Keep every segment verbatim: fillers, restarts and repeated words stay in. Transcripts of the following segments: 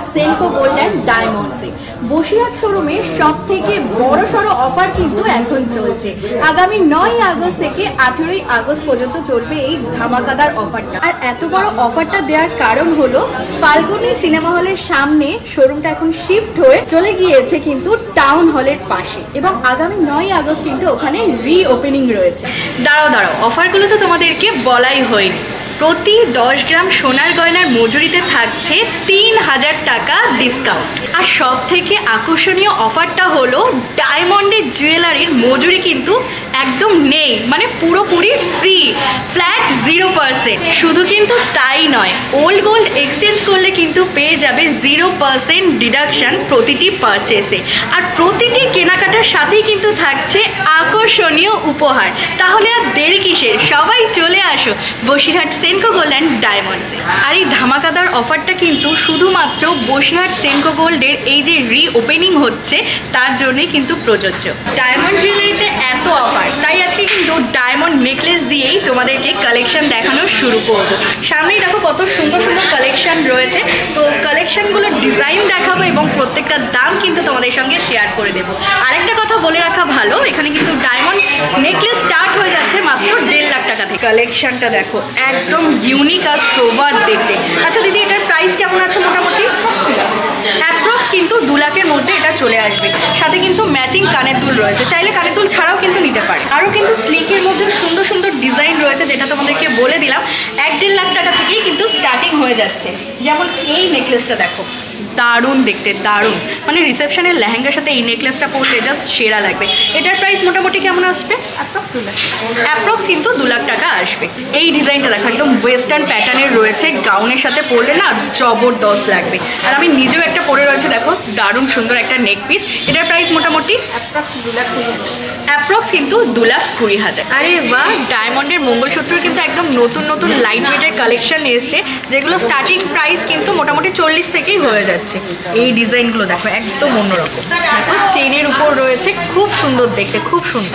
Senco gold and ডায়মন্ডসে। বসিরহাট শোরুমের সব থেকে বড় সড়ো অফার কিন্তু এখন চলছে। আগামী নয় আগস্ট থেকে আঠেরোই আগস্ট পর্যন্ত চলবে এই ধামাকাদার অফারটা। আর এত বড় অফারটা দেওয়ার কারণ হলো ফাল্গুনি সিনেমা হলের সামনে শোরুমটা এখন শিফট হয়ে চলে গিয়েছে কিন্তু টাউন হলের পাশে, এবং আগামী নয় আগস্ট কিন্তু ওখানে রি ওপেনিং রয়েছে। দাঁড়াও দাঁড়াও অফারগুলো তো তোমাদেরকে বলাই হয়নি। প্রতি দশ গ্রাম সোনার গয়নার মজুরিতে থাকছে তিন হাজার টাকা ডিসকাউন্ট। আর সব থেকে আকর্ষণীয় অফারটা হলো ডায়মন্ডের জুয়েলারির মজুরি কিন্তু একদম নেই, মানে পুরোপুরি ফ্রি, ফ্ল্যাট জিরো পার্সেন্ট। শুধু কিন্তু তাই নয়, ওল্ড গোল্ড এক্সচেঞ্জ করলে কিন্তু পেয়ে যাবে জিরো পার্সেন্ট ডিডাকশান প্রতিটি পারচেসে। আর প্রতিটি কেনাকাটার সাথেই কিন্তু থাকছে আকর্ষণীয় উপহার। তাহলে আর দেরি কিসের, সবাই চলে আসো বসিরহাট সেনকো গোল্ড অ্যান্ড ডায়মন্ডসে। আর এই ধামাকাদার অফারটা কিন্তু শুধুমাত্র বসিরহাট সেনকো গোল্ডের এই যে রি ওপেনিং হচ্ছে তার জন্যই কিন্তু প্রযোজ্য। ডায়মন্ড জুয়েলারিতে এত অফার, তাই আজকে কিন্তু ডায়মন্ড নেকলেস দিয়েই তোমাদেরকে কালেকশন দেখানো শুরু করব। সামনেই দেখো কত সুন্দর সুন্দর কালেকশন রয়েছে, তো কালেকশনগুলোর ডিজাইন দেখাবো এবং প্রত্যেকটা দাম কিন্তু তোমাদের সঙ্গে শেয়ার করে দেবো। আরেকটা কথা বলে রাখা ভালো, এখানে কিন্তু ডায়মন্ড নেকলেস স্টার্ট হয়ে যাচ্ছে মাত্র দেড় লাখ টাকা থেকে। কালেকশনটা দেখো একদম ইউনিক আর সোবার দেখতে। আচ্ছা দিদি, এটার প্রাইস কেমন আছে মোটামুটি? অ্যাপ্রক্স কিন্তু দু লাখের মধ্যে এটা চলে আসবে। সাথে কিন্তু ম্যাচিং কানের দুল রয়েছে, চাইলে কানের দুল ছাড়াও কিন্তু নিতে পারে। আরও কিন্তু স্লিকের মধ্যে সুন্দর সুন্দর ডিজাইন রয়েছে, যেটা তোমাদেরকে বলে দিলাম এক দেড় লাখ টাকা থেকেই কিন্তু স্টার্টিং হয়ে যাচ্ছে। যেমন এই নেকলেসটা দেখো, দারুণ দেখতে, দারুণ, মানে রিসেপশনের লেহেঙ্গার সাথে এই নেকলেসটা পরলে জাস্ট সেরা লাগবে। এটার প্রাইস মোটামুটি কেমন আসবে? অ্যাপ্রক্স দু লাখ অ্যাপ্রক্স কিন্তু দু লাখ টাকা আসবে। এই ডিজাইনটা দেখো একদম ওয়েস্টার্ন প্যাটার্নের রয়েছে, গাউনের সাথে পরলে না জবরদস্ত লাগবে। আর আমি নিজেও একটা পরে রয়েছে, দেখো দারুণ সুন্দর একটা নেক পিস। এটার প্রাইস মোটামুটি অ্যাপ্রক্স দু লাখ অ্যাপ্রক্স কিন্তু দু লাখ কুড়ি হাজার। আরে বাহ, ডায়মন্ডের মঙ্গলসূত্রের কিন্তু একদম নতুন নতুন লাইট ওয়েটের কালেকশন এসছে, যেগুলো স্টার্টিং প্রাইস কিন্তু মোটামুটি চল্লিশ থেকেই হয়ে যাচ্ছে। এই ডিজাইনগুলো দেখো একদম অন্যরকম, দেখো চেনের উপর রয়েছে, খুব সুন্দর দেখতে, খুব সুন্দর।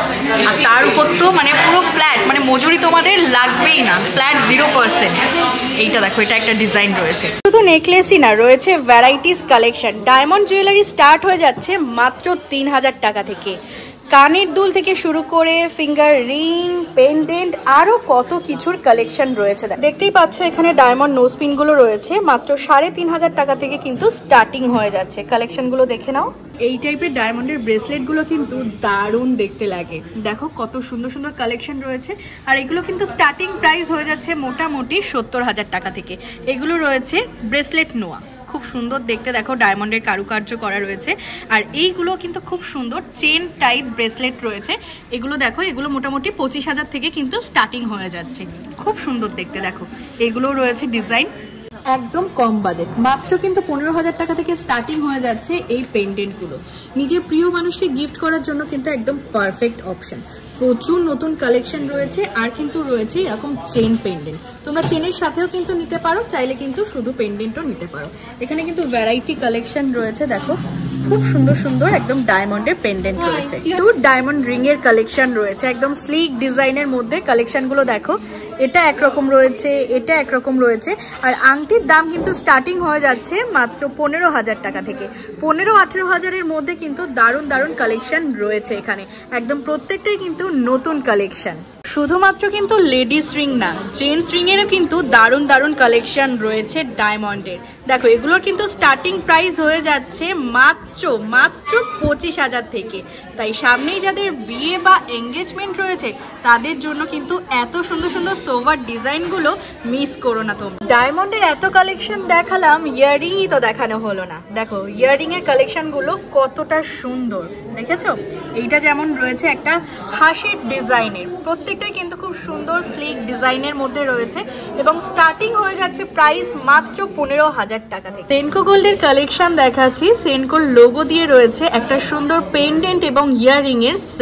আর তার উপর তো মানে পুরো ফ্ল্যাট, মানে মজুরি তোমাদের লাগবেই না, ফ্ল্যাট জিরো পার্সেন্ট। এইটা দেখো, এটা একটা ডিজাইন রয়েছে। শুধু নেকলেসই না, রয়েছে varieties collection. Diamond jewellery start হয়ে যাচ্ছে মাত্র তিন হাজার টাকা থেকে। কানের দুল থেকে শুরু করে ফিঙ্গার রিং, পেন্ডেন্ট, আরও কত কিছুর কালেকশন রয়েছে। দেখতেই পাচ্ছ এখানে ডায়মন্ড নোজপিনগুলো রয়েছে, মাত্র সাড়ে তিন হাজার টাকা থেকে কিন্তু স্টার্টিং হয়ে যাচ্ছে। কালেকশনগুলো দেখে নাও। এই টাইপের ডায়মন্ডের ব্রেসলেটগুলো কিন্তু দারুণ দেখতে লাগে, দেখো কত সুন্দর সুন্দর কালেকশন রয়েছে। আর এগুলো কিন্তু স্টার্টিং প্রাইস হয়ে যাচ্ছে মোটামুটি সত্তর হাজার টাকা থেকে। এগুলো রয়েছে ব্রেসলেট নোয়া, খুব সুন্দর দেখতে, দেখো ডায়মন্ডের কারুকার্য করা রয়েছে। আর এইগুলো কিন্তু খুব সুন্দর চেন টাইপ ব্রেসলেট রয়েছে, এগুলো দেখো, এগুলো মোটামুটি পঁচিশ হাজার থেকে কিন্তু স্টার্টিং হয়ে যাচ্ছে, খুব সুন্দর দেখতে। দেখো এগুলো রয়েছে ডিজাইন একদম কম বাজেট, মাত্র কিন্তু পনেরো হাজার টাকা থেকে স্টার্টিং হয়ে যাচ্ছে এই পেন্ডেন্টগুলো। নিজের প্রিয় মানুষকে গিফট করার জন্য কিন্তু একদম পারফেক্ট অপশন। প্রচুর নতুন কালেকশন রয়েছে, আর কিন্তু রয়েছে এরকম চেন পেন্ডেন্ট, তোমরা চেনের সাথেও কিন্তু নিতে পারো, চাইলে কিন্তু শুধু পেন্ডেন্টও নিতে পারো। এখানে কিন্তু ভ্যারাইটি কালেকশন রয়েছে, দেখো খুব সুন্দর সুন্দর একদম ডায়মন্ডের পেন্ডেন্ট রয়েছে। টু ডায়মন্ড রিং এর কালেকশন রয়েছে, একদম স্লিক ডিজাইনের মধ্যে কালেকশনগুলো দেখো। এটা একরকম রয়েছে, এটা একরকম রয়েছে। আর আংটির দাম কিন্তু স্টার্টিং হয়ে যাচ্ছে মাত্র পনেরো হাজার টাকা থেকে। পনেরো আঠেরো হাজারের মধ্যে কিন্তু দারুণ দারুণ কালেকশন রয়েছে এখানে, একদম প্রত্যেকটাই কিন্তু নতুন কালেকশন। শুধুমাত্র কিন্তু লেডিস রিং না, জেন্টস রিং এরও কিন্তু দারুণ দারুণ কালেকশন রয়েছে ডায়মন্ডের। দেখো এগুলোর কিন্তু স্টার্টিং প্রাইস হয়ে যাচ্ছে মাত্র মাত্র পঁচিশ হাজার থেকে। তাই সামনেই যাদের বিয়ে বা এঙ্গেজমেন্ট রয়েছে তাদের জন্য কিন্তু এত সুন্দর সুন্দর সোভার ডিজাইনগুলো মিস করো না তোমরা। ডায়মন্ডের এত কালেকশন দেখালাম, ইয়াররিংই তো দেখানো হলো না। দেখো ইয়াররিং এর কালেকশনগুলো কতটা সুন্দর দেখেছো। এইটা যেমন রয়েছে একটা হাসির ডিজাইনের, প্রত্যেকটাই কিন্তু খুব সুন্দর স্লিক ডিজাইনের মধ্যে রয়েছে এবং স্টার্টিং হয়ে যাচ্ছে প্রাইস মাত্র পনেরো হাজার টাকা থেকে। সেনকো গোল্ডের কালেকশন দেখাচ্ছি, সেনকোর লোগো দিয়ে রয়েছে একটা সুন্দর পেন্ডেন্ট এবং ইয়াররিং এর সেট।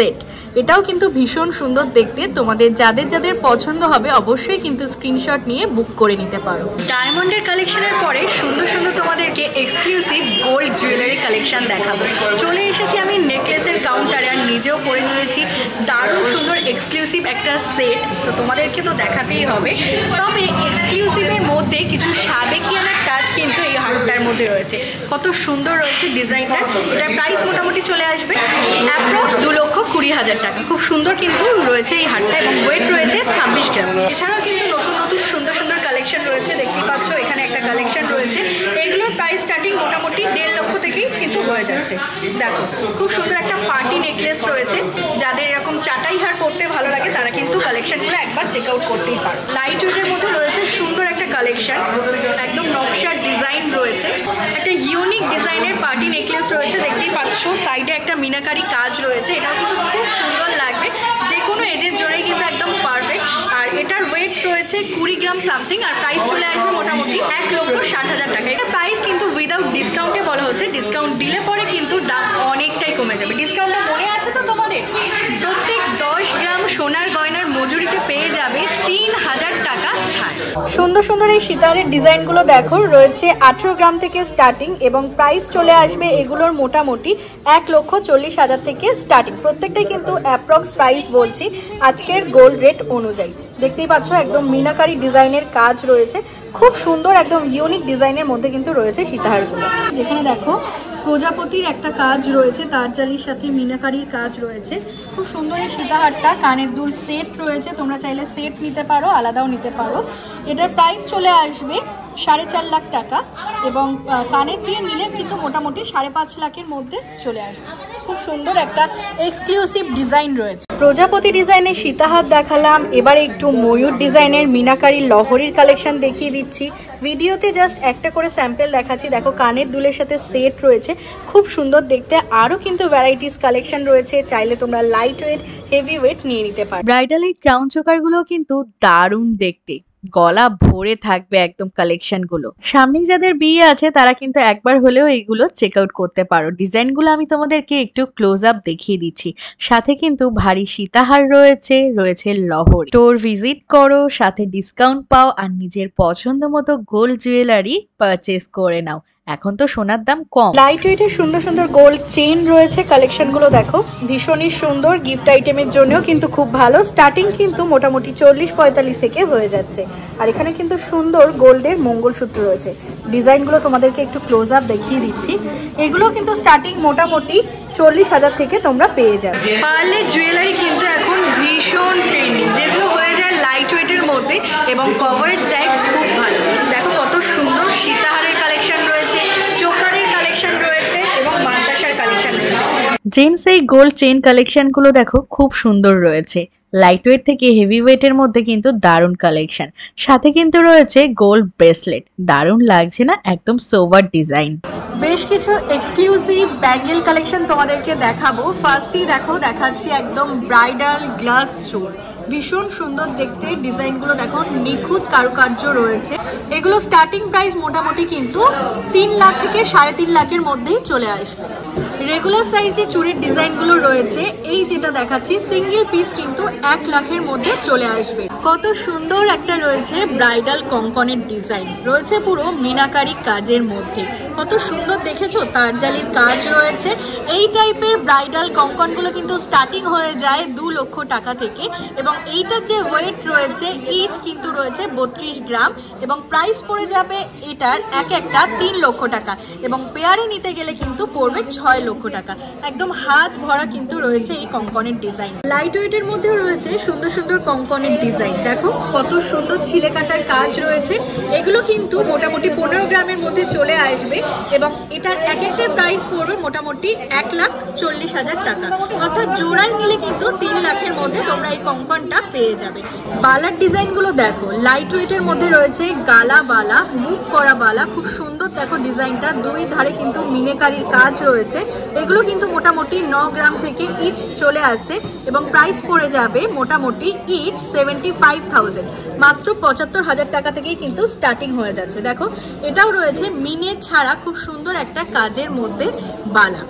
এটাও কিন্তু ভীষণ সুন্দর দেখতে। তোমাদের যাদের যাদের পছন্দ হবে অবশ্যই কিন্তু স্ক্রিনশট নিয়ে বুক করে নিতে পারো। ডায়মন্ডের কালেকশনের পরে সুন্দর সুন্দর তোমাদেরকে এক্সক্লুসিভ গোল্ড জুয়েলারি কালেকশন দেখাবো। চলে এসেছি আমি নেকলেসের কাউন্টারে, আর নিজেও পরে নিয়েছি দারুণ সুন্দর এক্সক্লুসিভ একটা সেট। তো তোমাদেরকে তো দেখাতেই হবে। তবে এক্সক্লুসিভের মধ্যে কিছু সাবেকিয়ানার টাচ কিন্তু এই হারটার মধ্যে রয়েছে। কত সুন্দর রয়েছে ডিজাইনটা। এটার প্রাইস মোটামুটি চলে আসবে অ্যাপ্রক্স দু লক্ষ কুড়ি হাজার টাকা। খুব সুন্দর কিন্তু রয়েছে এই হারটা এবং ওয়েট রয়েছে ছাব্বিশ গ্রাম। এছাড়াও কিন্তু নতুন নতুন সুন্দর সুন্দর কালেকশন রয়েছে, দেখতেই পাচ্ছ এখানে একটা কালেকশন রয়েছে। এগুলোর প্রাইস স্টার্টিং মোটামুটি দেড় লক্ষ থেকেই কিন্তু হয়ে যাচ্ছে। দেখো খুব সুন্দর একটা পার্টি নেকলেস রয়েছে। যাদের এরকম চাটাই হার পরতে ভালো লাগে তারা কিন্তু কালেকশনগুলো একবার চেক আউট করতেই পারো। লাইট ওয়েটের মধ্যে রয়েছে সুন্দর একটা কালেকশন, একদম নকশার ডিজাইন রয়েছে। একটা ইউনিক ডিজাইনের পার্টি নেকলেস রয়েছে, দেখতেই পাচ্ছ সাইডে একটা মিনাকারি কাজ রয়েছে। এটাও কিন্তু খুব সুন্দর লাগবে, যে কোনো এজের জন্যই কিন্তু একদম পারফেক্ট। আর এটার ওয়েট রয়েছে কুড়ি গ্রাম সামথিং, আর প্রাইস চলে আসবে মোটামুটি এক লক্ষ ষাট হাজার টাকা। এটার প্রাইস কিন্তু উইদাউট ডিসকাউন্টে বলা হচ্ছে। ডিসকাউন্ট দিলে পরে কিন্তু দাম অনেকটাই কমে যাবে। ডিসকাউন্টটা মনে আছে তো তোমাদের? প্রত্যেক দশ গ্রাম সোনার গয়নার মজুরিতে পেয়ে যাবে তিন হাজার টাকা ছাড়। সুন্দর সুন্দর এই সিতারের ডিজাইনগুলো দেখো, রয়েছে আঠেরো গ্রাম থেকে স্টার্টিং এবং প্রাইস চলে আসবে এগুলোর মোটামুটি এক লক্ষ চল্লিশ হাজার থেকে স্টার্টিং। প্রত্যেকটাই কিন্তু অ্যাপ্রক্স প্রাইস বলছি আজকের গোল্ড রেট অনুযায়ী। দেখতেই পাচ্ছ একদম মিনাকারি ডিজাইনের কাজ রয়েছে, খুব সুন্দর একদম ইউনিক ডিজাইনের মধ্যে কিন্তু রয়েছে সীতাহারগুলো। যেখানে দেখো প্রজাপতির একটা কাজ রয়েছে, তারজালির সাথে মিনাকারির কাজ রয়েছে। খুব সুন্দর এই সীতাহারটা। কানের দুল সেট রয়েছে, তোমরা চাইলে সেট নিতে পারো, আলাদাও নিতে পারো। এটার প্রাইস চলে আসবে সাড়ে চার লাখ টাকা এবং কানের দিয়ে নিলে কিন্তু মোটামুটি সাড়ে পাঁচ লাখের মধ্যে চলে আসবে। খুব সুন্দর একটা এক্সক্লুসিভ ডিজাইন রয়েছে। প্রজাপতি ডিজাইনের সীতাহার দেখালাম, এবার একটু ময়ূর ডিজাইনের মিনাকারি লহরির কালেকশন দেখিয়ে দিচ্ছি। ভিডিওতে জাস্ট একটা করে স্যাম্পল দেখাচ্ছি। দেখো কানের দুলের সাথে সেট রয়েছে, খুব সুন্দর দেখতে। আরও কিন্তু ভ্যারাইটিস কালেকশন রয়েছে, চাইলে তোমরা লাইট ওয়েট হেভি ওয়েট নিয়ে নিতে পারো। ব্রাইডাল এই ক্রাউন চোকারগুলো কিন্তু দারুণ দেখতে, গলা ভরে থাকবে একদম কালেকশনগুলো। সামনে যাদের বিয়ে আছে তারা কিন্তু একবার হলেও এগুলো চেক আউট করতে পারো। ডিজাইনগুলো আমি তোমাদেরকে একটু ক্লোজ আপ দেখিয়ে দিচ্ছি। সাথে কিন্তু ভারী সীতাহার রয়েছে, রয়েছে লহরি। স্টোর ভিজিট করো, সাথে ডিসকাউন্ট পাও, আর নিজের পছন্দ মতো গোল্ড জুয়েলারি পারচেস করে নাও। এখন তো সোনার দাম কম। লাইট ওয়েটের সুন্দর সুন্দর গোল্ড চেইন রয়েছে, কালেকশনগুলো দেখো ভীষণই সুন্দর। গিফট আইটেমের জন্যও কিন্তু খুব ভালো। স্টার্টিং কিন্তু মোটামুটি চল্লিশ পঁয়তাল্লিশ থেকে হয়ে যাচ্ছে। আর এখানে কিন্তু সুন্দর গোল্ডের মঙ্গলসূত্র রয়েছে। ডিজাইনগুলো তোমাদেরকে একটু ক্লোজ আপ দেখিয়ে দিচ্ছি। এগুলো কিন্তু স্টার্টিং মোটামুটি চল্লিশ হাজার থেকে তোমরা পেয়ে যাবে। পার্লের জুয়েলারি কিন্তু এখন ভীষণ ট্রেন্ডিং, যেগুলো হয়ে যায় লাইট ওয়েটের মধ্যে এবং কভারেজ দেয় খুব ভালো। দেখো কত সুন্দর সীতাহারের কালেকশন রয়েছে, চোকারের কালেকশন রয়েছে এবং মান্তাসার কালেকশন রয়েছে। জেন্টস এই গোল্ড চেইন কালেকশনগুলো দেখো খুব সুন্দর রয়েছে। লাইট ওয়েট থেকে হেভি ওয়েটের মধ্যে কিন্তু দারুণ কালেকশন। সাথে কিন্তু রয়েছে গোল্ড ব্রেসলেট, দারুণ লাগছে না? একদম সোভার ডিজাইন। বেশ কিছু এক্সক্লুসিভ ব্যাঙ্গেল কালেকশন তোমাদেরকে দেখাবো। ফার্স্টেই দেখো দেখাচ্ছি একদম ব্রাইডাল গ্লাস চোর, ভীষণ সুন্দর দেখতে। ডিজাইনগুলো দেখো নিখুঁত কারুকার্য রয়েছে। এগুলো স্টার্টিং প্রাইস মোটামুটি কিন্তু তিন লাখ থেকে সাড়ে তিন লাখের মধ্যেই চলে আসবে। রেগুলার সাইজে চুড়ির ডিজাইনগুলো রয়েছে। এই যেটা দেখাচ্ছি সিঙ্গেল পিস কিন্তু এক লাখের মধ্যে চলে আসবে। কত সুন্দর একটা রয়েছে ব্রাইডাল কঙ্কনের ডিজাইন, রয়েছে পুরো মিনাকারি কাজের মধ্যে। কত সুন্দর দেখেছো, তারজালির কাজ রয়েছে। এই টাইপের ব্রাইডাল কঙ্কনগুলো কিন্তু স্টার্টিং হয়ে যায় দু লক্ষ টাকা থেকে এবং এইটার যে ওয়েট রয়েছে ইচ কিন্তু রয়েছে বত্রিশ গ্রাম এবং প্রাইস পড়ে যাবে এটার এক একটা তিন লক্ষ টাকা এবং পেয়ারে নিতে গেলে কিন্তু পড়বে ছয় লক্ষ টাকা। একদম হাত ভরা কিন্তু রয়েছে এই কঙ্কনের ডিজাইন। লাইট ওয়েটের মধ্যেও রয়েছে সুন্দর সুন্দর কঙ্কনের ডিজাইন। দেখো কত সুন্দর ছিলে কাটার কাজ রয়েছে। এগুলো কিন্তু মোটামুটি পনেরো গ্রামের মধ্যে চলে আসবে এবং এটার এক একটার প্রাইস পড়বে মোটামুটি এক লাখ চল্লিশ হাজার টাকা, অর্থাৎ জোড়ায় নিলে কিন্তু তিন লাখের মধ্যে তোমরা এই কঙ্কনটা পেয়ে যাবে। বালার ডিজাইনগুলো দেখো, লাইট ওয়েটের মধ্যে রয়েছে গালা বালা, মুখ করা বালা, খুব সুন্দর দেখো ডিজাইনটা। দুই ধারে কিন্তু মিনেকারির কাজ রয়েছে। এগুলো কিন্তু মোটামুটি ন গ্রাম থেকে ইচ চলে আসছে এবং প্রাইস পড়ে যাবে মোটামুটি ইচ সেভেন্টি ফাইভ থাউজেন্ড, মাত্র পঁচাত্তর হাজার টাকা থেকেই কিন্তু স্টার্টিং হয়ে যাচ্ছে। দেখো এটাও রয়েছে মিনে ছাড়া খুব সুন্দর একটা কাজের মধ্যে বালা,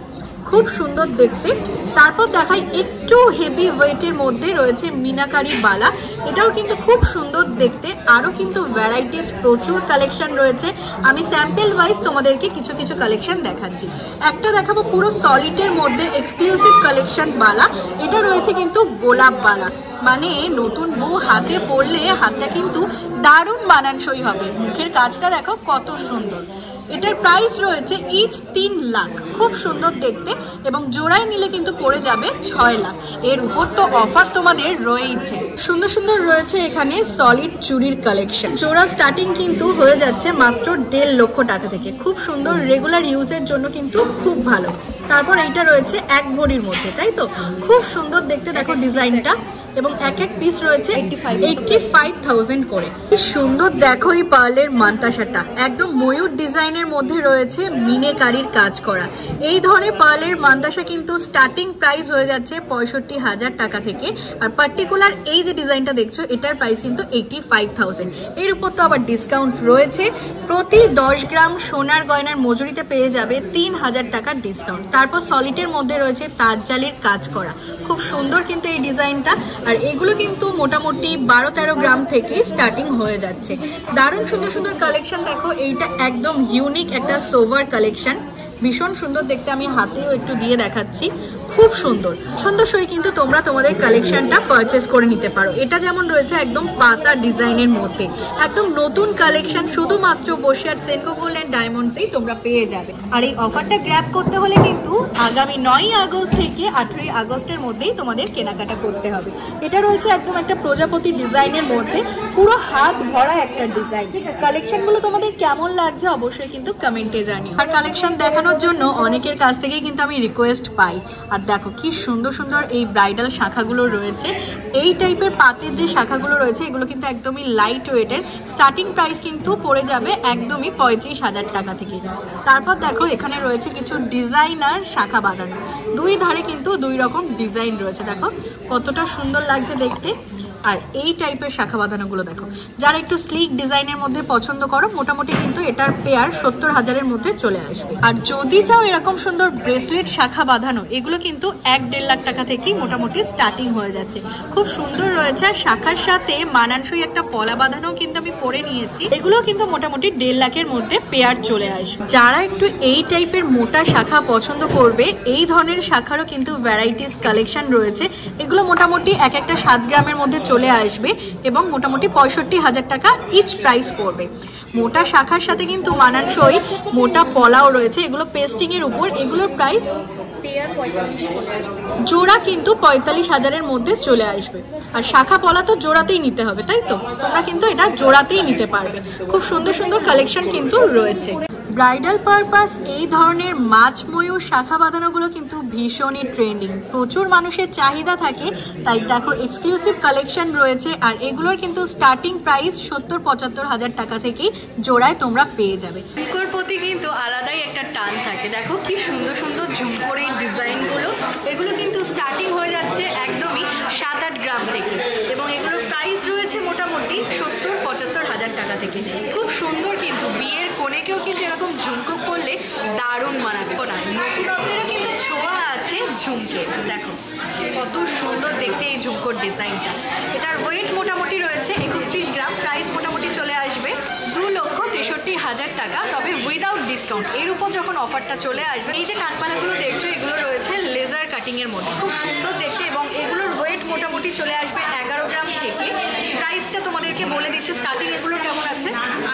খুব সুন্দর দেখতে। তারপর দেখাই একটু হেভি ওয়েটের মধ্যে রয়েছে মিনাকারি বালা, এটাও কিন্তু খুব সুন্দর দেখতে। আরও কিন্তু ভ্যারাইটিস প্রচুর কালেকশন রয়েছে, আমি স্যাম্পল ওয়াইজ তোমাদেরকে কিছু কিছু কালেকশন দেখাচ্ছি। একটা দেখাবো পুরো সলিডের মধ্যে এক্সক্লুসিভ কালেকশন বালা, এটা রয়েছে কিন্তু গোলাপ বালা, মানে নতুন বউ হাতে পড়লে হাতটা কিন্তু দারুণ মানানসই হবে। মুখের কাজটা দেখো কত সুন্দর। এটার প্রাইস রয়েছে ইচ তিন লাখ, খুব সুন্দর দেখতে এবং জোড়ায় নিলে কিন্তু পড়ে যাবে ছয় লাখ। এর উপর তো অফার তোমাদের রয়েছে। সুন্দর সুন্দর রয়েছে এখানে সলিড চুড়ির কালেকশন, জোড়া স্টার্টিং কিন্তু হয়ে যাচ্ছে মাত্র দেড় লক্ষ টাকা থেকে। খুব সুন্দর, রেগুলার ইউজের জন্য কিন্তু খুব ভালো। তারপর এইটা রয়েছে এক ভরির মধ্যে, তাই তো খুব সুন্দর দেখতে, দেখো ডিজাইনটা, এবং এক এক পিস রয়েছে এইটটি ফাইভ থাউজেন্ড করে। কি সুন্দর দেখো এই পার্লের মান্তাসাটা, একদম ময়ূর ডিজাইনের মধ্যে রয়েছে মিনেকারির কাজ করা। এই ধরনের পার্লের মান্তাসা কিন্তু স্টার্টিং প্রাইস হয়ে যাচ্ছে পঁয়ষট্টি হাজার টাকা থেকে, আর পার্টিকুলার এই যে ডিজাইনটা দেখছো এটার প্রাইস কিন্তু এইটটি ফাইভ থাউজেন্ড। এর উপর তো আবার ডিসকাউন্ট রয়েছে, প্রতি দশ গ্রাম সোনার গয়নার মজুরিতে পেয়ে যাবে তিন হাজার টাকার ডিসকাউন্ট। তারপর সলিডের মধ্যে রয়েছে তাজজালির কাজ করা, খুব সুন্দর কিন্তু এই ডিজাইনটা, আর এগুলো কিন্তু মোটামুটি বারো তেরো গ্রাম থেকে স্টার্টিং হয়ে যাচ্ছে। দারুণ সুন্দর সুন্দর কালেকশন দেখো, এইটা একদম ইউনিক একটা সোভার কালেকশন, ভীষণ সুন্দর দেখতে। আমি হাতেও একটু দিয়ে দেখাচ্ছি, খুব সুন্দর। পছন্দসই কিন্তু তোমরা তোমাদের কালেকশনটা পারচেস করে নিতে পারো। এটা যেমন রয়েছে একদম পাতা ডিজাইনের মধ্যে, একদম নতুন কালেকশন, শুধুমাত্র বসিরহাট সেনকো গোল্ড অ্যান্ড ডায়মন্ডসেই তোমরা পেয়ে যাবে। আর এই অফারটা গ্র্যাব করতে হলে কিন্তু আগামী নয়ই আগস্ট থেকে আঠেরোই আগস্টের মধ্যেই তোমাদের কেনাকাটা করতে হবে। এটা রয়েছে একদম একটা প্রজাপতি ডিজাইনের মধ্যে, পুরো হাত ভরা একটা ডিজাইন। কালেকশনগুলো তোমাদের কেমন লাগছে অবশ্যই কিন্তু কমেন্টে জানিও। আর কালেকশন দেখানোর জন্য অনেকের কাছ থেকেই কিন্তু আমি রিকোয়েস্ট পাই। আর দেখো কি সুন্দর সুন্দর এই ব্রাইডাল শাখাগুলো রয়েছে, এই টাইপের পাতের যে শাখাগুলো রয়েছে এগুলো কিন্তু একদমই লাইট ওয়েটের, স্টার্টিং প্রাইস কিন্তু পড়ে যাবে একদমই পঁয়ত্রিশ হাজার টাকা থেকে। তারপর দেখো এখানে রয়েছে কিছু ডিজাইনার শাখা বাঁধানো, দুই ধারে কিন্তু দুই রকম ডিজাইন রয়েছে, দেখো কতটা সুন্দর লাগছে দেখতে। আর এই টাইপের শাখা বাঁধানোগুলো দেখো, যারা একটু স্লিক ডিজাইনের মধ্যে পছন্দ করো মোটামুটি কিন্তু এটার পেয়ার সত্তর হাজারের মধ্যে চলে আসবে। আর যদি চাও এরকম সুন্দর ব্রেসলেট শাখা বাঁধানো, এগুলো কিন্তু এক দেড় লাখ টাকা থেকেই মোটামুটি স্টার্টিং হয়ে যাচ্ছে, খুব সুন্দর রয়েছে। আর শাখার সাথে মানানসই একটা পলা বাঁধানো কিন্তু আমি পরে নিয়েছি, এগুলো কিন্তু মোটামুটি দেড় লাখের মধ্যে পেয়ার চলে আসবে। যারা একটু এই টাইপের মোটা শাখা পছন্দ করবে, এই ধরনের শাখারও কিন্তু ভ্যারাইটিস কালেকশন রয়েছে, এগুলো মোটামুটি এক একটা সাত গ্রামের মধ্যে চলে আসবে এবং মোটামুটি পঁয়ষট্টি হাজার টাকা ইচ প্রাইস পড়বে। মোটা শাখার সাথে কিন্তু মানানসই মোটা পলাও রয়েছে, এগুলো পেস্টিং এর উপর, এগুলোর প্রাইস জোড়া কিন্তু পঁয়তাল্লিশ হাজারের মধ্যে চলে আসবে। আর শাখা পলা তো জোড়াতেই নিতে হবে, তাই তো তোমরা কিন্তু এটা জোড়াতেই নিতে পারবে। খুব সুন্দর সুন্দর কালেকশন কিন্তু রয়েছে। ব্রাইডাল পারপাস এই ধরনের মাছ ময়ূর শাখা বাঁধানোগুলো কিন্তু ভীষণই ট্রেন্ডিং, প্রচুর মানুষের চাহিদা থাকে, তাই দেখো এক্সক্লুসিভ কালেকশন রয়েছে। আর এগুলোর কিন্তু স্টার্টিং প্রাইস সত্তর পঁচাত্তর হাজার টাকা থেকেই জোড়ায় তোমরা পেয়ে যাবে। ঝুমকোর প্রতি কিন্তু আলাদাই একটা টান থাকে, দেখো কি সুন্দর সুন্দর ঝুমকোর এই ডিজাইনগুলো, এগুলো কিন্তু স্টার্টিং হয়ে যাচ্ছে একদমই সাত আট গ্রাম থেকে এবং এগুলোর প্রাইস রয়েছে মোটামুটি সত্তর পঁচাত্তর হাজার টাকা থেকে। খুব সুন্দর কিন্তু, বিয়ের কোণেকেও কিন্তু এরকম ঝুমকো করলে দারুণ মানাবে। না নতুনত্বেরও কিন্তু ছোঁয়া আছে ঝুমকে, দেখো কত সুন্দর দেখতে এই ঝুমকোর ডিজাইনটা। এটার ওয়েট মোটামুটি রয়েছে একত্রিশ গ্রাম, প্রাইস মোটামুটি চলে আসবে দু লক্ষ তেষট্টি হাজার টাকা, তবে উইদাউট ডিসকাউন্ট। এর উপর যখন অফারটা চলে আসবে, এই যে কানপালাগুলো দেখছো এগুলো রয়েছে লেজার কাটিং এর মধ্যে, খুব সুন্দর দেখতে এবং এগুলোর ওয়েট মোটামুটি চলে আসবে এগারো গ্রাম থেকে। প্রাইসটা তোমাদেরকে বলে দিচ্ছে, স্টার্টিং এগুলো কেমন আছে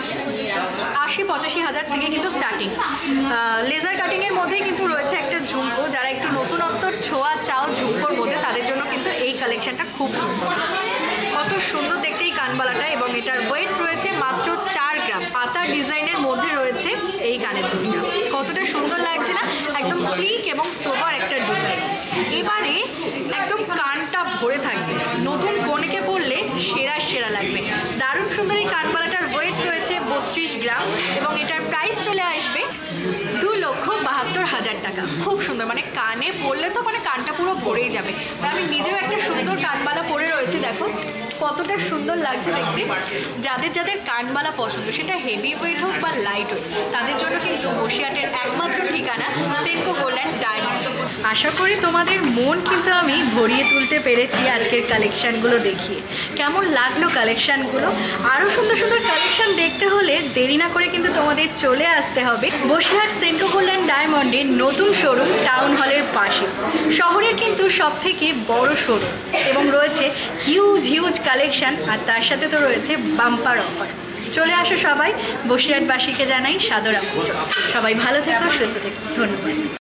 আশি পঁচাশি হাজার থেকে কিন্তু স্টার্টিং। লেজার কাটিং এর মধ্যেই কিন্তু রয়েছে একটা ঝুমকো, যারা একটু নতুনত্বর ছোঁয়া চাও ঝুমকোর মধ্যে তাদের জন্য কিন্তু এই কালেকশনটা খুব সুন্দর। কত সুন্দর দেখতে এই কানবালাটা এবং এটার ওয়েট রয়েছে মাত্র চার গ্রাম। পাতা ডিজাইনের মধ্যে রয়েছে এই কানের দুলটা, কতটা সুন্দর লাগছে না, একদম স্লিক এবং সোবার একটা ডিজাইন। এবারে একদম কানটা ভরে থাকবে, নতুন কনেকে পরলে সেরা সেরা লাগবে। দারুণ সুন্দর এই কানবালাটার ওয়েট রয়েছে বত্রিশ গ্রাম এবং এটার প্রাইস চলে আসবে দু লক্ষ বাহাত্তর হাজার টাকা। খুব সুন্দর, মানে কানে পরলে তো মানে কানটা পুরো ভরেই যাবে। আর আমি নিজেও একটা সুন্দর কানবালা পরে রয়েছে, দেখো কতটা সুন্দর লাগছে দেখতে। যাদের যাদের কানবালা পছন্দ, সেটা হেভি ওয়েট হোক বা লাইট ওয়েট, তাদের জন্য কিন্তু বসিরহাটের একমাত্র ঠিকানা সেনকো গোল্ড অ্যান্ড ডায়মন্ড। আশা করি তোমাদের মন কিন্তু আমি ভরিয়ে তুলতে পেরেছি আজকের কালেকশানগুলো দেখিয়ে। কেমন লাগলো কালেকশানগুলো? আরও সুন্দর সুন্দর কালেকশান দেখতে হলে দেরি না করে কিন্তু তোমাদের চলে আসতে হবে বসিরহাট সেন্ট্রো গোল্ড অ্যান্ড ডায়মন্ডের নতুন শোরুম টাউন হলের পাশে। শহরের কিন্তু সব থেকে বড় শোরুম এবং রয়েছে হিউজ হিউজ কালেকশান, আর তার সাথে তো রয়েছে বাম্পার অফার। চলে আসো সবাই, বসিরহাটবাসীকে জানাই সাদর আমন্ত্রণ। সবাই ভালো থেকো, সুস্থ থেকো, ধন্যবাদ।